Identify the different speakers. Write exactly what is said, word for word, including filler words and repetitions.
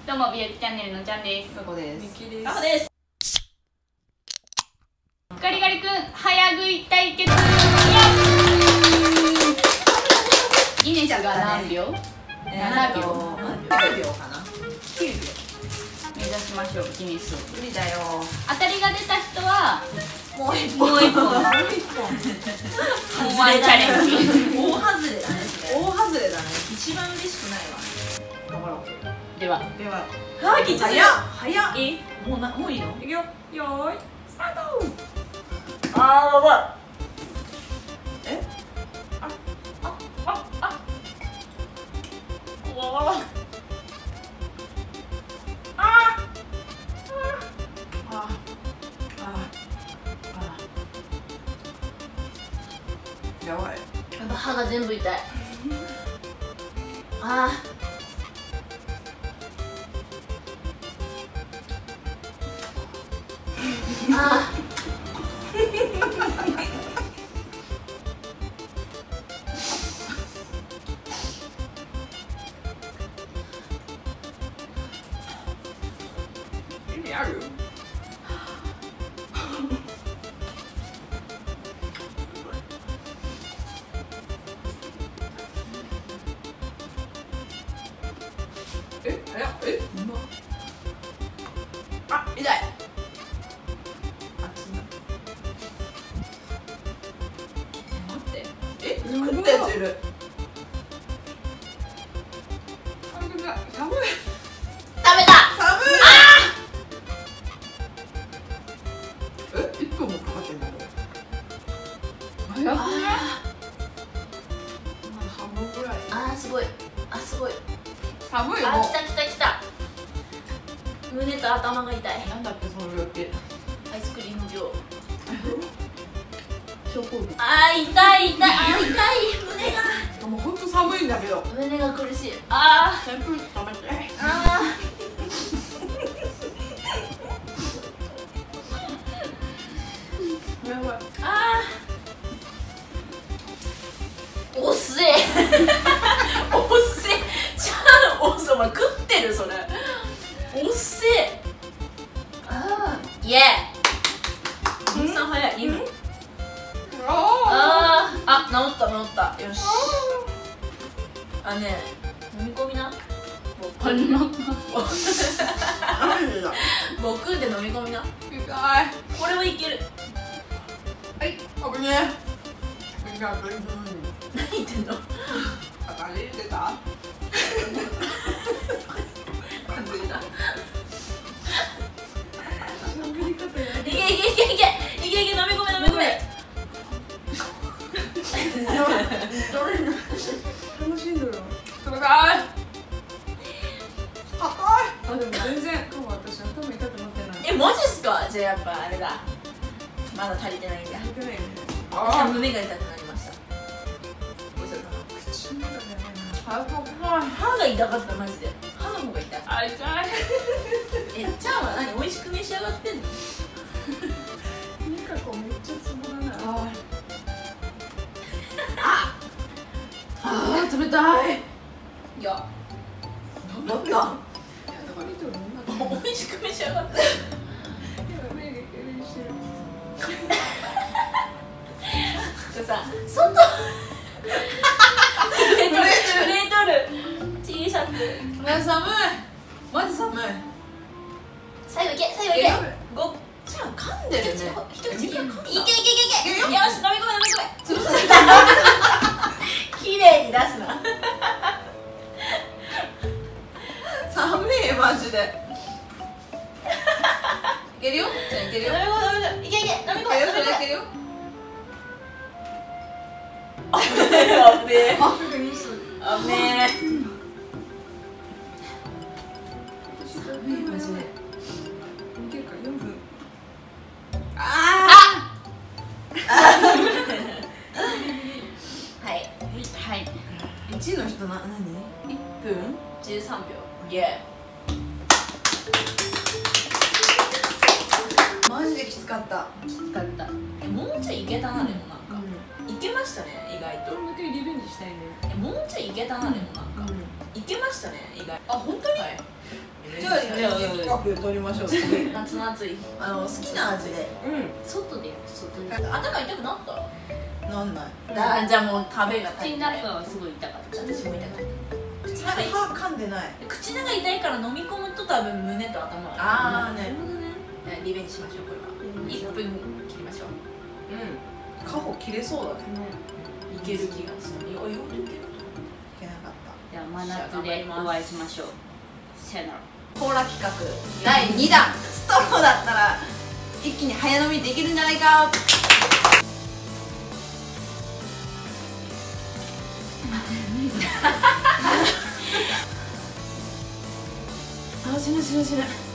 Speaker 1: どうも美容チャンネルのちゃんです。
Speaker 2: ここです。
Speaker 3: みきです。
Speaker 4: あです。
Speaker 1: ガリガリ君早食い対決。ギネスが何秒？ななびょう。
Speaker 2: きゅうびょうかな。
Speaker 1: きゅうびょう。目指しましょうギネスを。
Speaker 2: 無理だよ。
Speaker 1: 当たりが出た人は
Speaker 2: もう一
Speaker 1: もう一本。
Speaker 2: もう一本。
Speaker 1: もうワンチャレンジ。
Speaker 4: 大外れだね。
Speaker 2: 大外れだね。
Speaker 4: 一番嬉しくないわ。
Speaker 2: 頑張ろう。
Speaker 1: では
Speaker 2: では。
Speaker 4: はい、きつい。
Speaker 2: 早っ早っ。
Speaker 4: え、
Speaker 2: もうなもういいの？
Speaker 3: いくよ。よーい。スタート。
Speaker 4: あー、やばい。
Speaker 2: え？
Speaker 4: あ、あ、あ。うわわ。あー。
Speaker 2: あああやばい。
Speaker 4: やっぱ歯が全部痛い。あー。あー。
Speaker 2: 意味ある？え、早っ。え、うまっ。あ、痛い。熱いな。待って。え、食ったやついる。
Speaker 3: あ、ごめんなさい。寒い。
Speaker 4: 食べた。
Speaker 2: 寒い。え、一分もかかってんだこれ。
Speaker 3: 早くない？
Speaker 4: あ
Speaker 2: まだ半分ぐらい。
Speaker 4: ー、あー、すごい。あ、すごい。
Speaker 2: 寒いも
Speaker 4: あ、来た来た来た。胸と頭が痛い。
Speaker 2: う。なんだっけその病気。
Speaker 4: アイスクリーム病。
Speaker 2: 症候群。
Speaker 4: あー、痛い痛い。あー、痛い。胸が。
Speaker 2: もう本当寒いんだけど。
Speaker 4: 胸が苦しい。あー。
Speaker 2: 扇風機止めて。
Speaker 4: あ
Speaker 2: やばい。
Speaker 4: ー。あー。おっせえ。おっせえ。ちゃんおっせえ。お前食ってるそれ。おっせえ。あー。イエー。みんさん早い。にふん。
Speaker 3: あ
Speaker 4: あー。あ、治った治った。よし。あね、飲み込みな。
Speaker 1: こんな
Speaker 2: なんでだ。
Speaker 4: 僕で飲み込みな。
Speaker 3: ー。痛い。
Speaker 4: これはいける。
Speaker 2: はい、危ねえ。みんな、うん。
Speaker 4: 何言ってんの。
Speaker 2: あたり出た。
Speaker 4: 外れた。
Speaker 3: 喋り方や。
Speaker 4: いけいけいけいけいけいけ、飲み込め飲み込め。
Speaker 3: 楽しんどるわ。
Speaker 2: 冷たい。硬い。
Speaker 3: あ、でも全然。今日私頭痛くなってない。
Speaker 4: え、マジっすか。じゃあやっぱあれだ。まだ足りてないんだ。
Speaker 3: 痛くないよね。
Speaker 4: 私は
Speaker 2: あ
Speaker 4: 胸が痛くなりました。
Speaker 2: おいしそうだな。
Speaker 3: 口の中でやばいな。
Speaker 2: あ、ここ。
Speaker 4: 歯が痛かったマジで。歯の方が痛い。
Speaker 3: あ、痛い。
Speaker 4: え、ちゃんは何美味しく召し上がってんの。
Speaker 3: ミカコめっちゃツボだな。
Speaker 2: あー、冷たい。
Speaker 4: いや、
Speaker 2: なんだった。
Speaker 3: いや、だから見とるの。
Speaker 4: 美味しく召し上がってん
Speaker 3: いや、目がけるしてる。
Speaker 4: の。さ、外。震えとる。震えとる。T シャツ。
Speaker 2: ね、寒い。マジ寒い。
Speaker 4: 最後いけ、最後いけ。ご。
Speaker 2: じゃあ、噛んでるね。
Speaker 4: 一口いけいけいけいけ。よし、飲み込め飲み込め。綺麗に出すな。
Speaker 2: 寒い、マジで。いけるよ。じゃあ、いけるよ。
Speaker 4: 飲み込め飲み込め。いけいけ、飲み込め
Speaker 2: いけるよ。
Speaker 4: 飲み込め。
Speaker 2: いけるよ。
Speaker 4: あべえ。
Speaker 3: すぐにする。
Speaker 4: あべえ。
Speaker 3: 寒
Speaker 2: いマジで。
Speaker 3: いけるか、よんぷん。
Speaker 2: あ
Speaker 4: はい。
Speaker 1: はい。
Speaker 2: あ。一の人な、何？一分？
Speaker 4: じゅうさんびょう。イエ
Speaker 2: マジできつかった。
Speaker 1: きつかった。
Speaker 4: ー。もうちょいいけたなでもなんか。いけましたね意外と。
Speaker 3: もう一回リベンジしたいね。
Speaker 4: えもうちょいいけたなでもなんか。いけましたね意外。
Speaker 2: あ、本当に？
Speaker 4: はい。
Speaker 2: じ覚取りましょう。次
Speaker 4: 夏の暑い。
Speaker 2: あの好きな味で。
Speaker 1: 外でやる外で
Speaker 4: 頭痛くなった？
Speaker 2: なんない。
Speaker 4: あじゃあもう食べが足
Speaker 1: 口の
Speaker 4: りない。
Speaker 1: 中はすごい痛かった
Speaker 4: 私も痛かった。口
Speaker 2: 歯
Speaker 4: の中
Speaker 2: 歯噛んでない。
Speaker 4: 口の中痛いから飲み込むと多分胸と頭が。
Speaker 2: ああね。
Speaker 4: ねリベンジしましょうこれは。いっぷん切りましょう。
Speaker 2: うん。カホ切れそうだね。
Speaker 4: いける気がする。いやいける。
Speaker 2: いけなかった。
Speaker 1: では真夏でお会いしましょう。さよなら。
Speaker 2: コーラ企画だいにだん。ストローだったら一気に早飲みできるんじゃないか。あ、死ぬ死ぬ死ぬ。